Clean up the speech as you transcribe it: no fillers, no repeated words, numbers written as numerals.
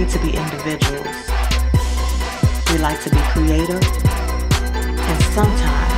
need to be individuals. We like to be creative, and sometimes